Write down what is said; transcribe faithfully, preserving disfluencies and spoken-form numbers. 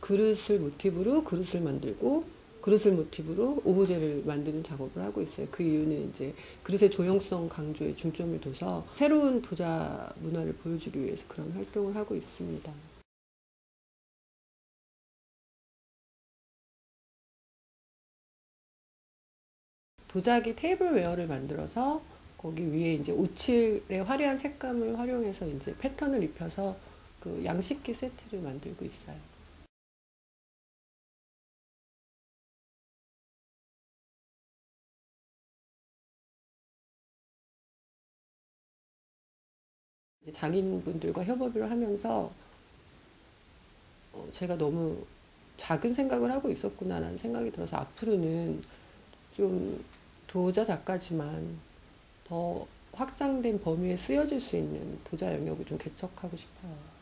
그릇을 모티브로 그릇을 만들고 그릇을 모티브로 오브제를 만드는 작업을 하고 있어요. 그 이유는 이제 그릇의 조형성 강조에 중점을 둬서 새로운 도자 문화를 보여주기 위해서 그런 활동을 하고 있습니다. 도자기 테이블웨어를 만들어서 거기 위에 이제 오칠의 화려한 색감을 활용해서 이제 패턴을 입혀서 그 양식기 세트를 만들고 있어요. 이제 장인분들과 협업을 하면서 어 제가 너무 작은 생각을 하고 있었구나라는 생각이 들어서 앞으로는 좀 도자 작가지만 더 확장된 범위에 쓰여질 수 있는 도자 영역을 좀 개척하고 싶어요.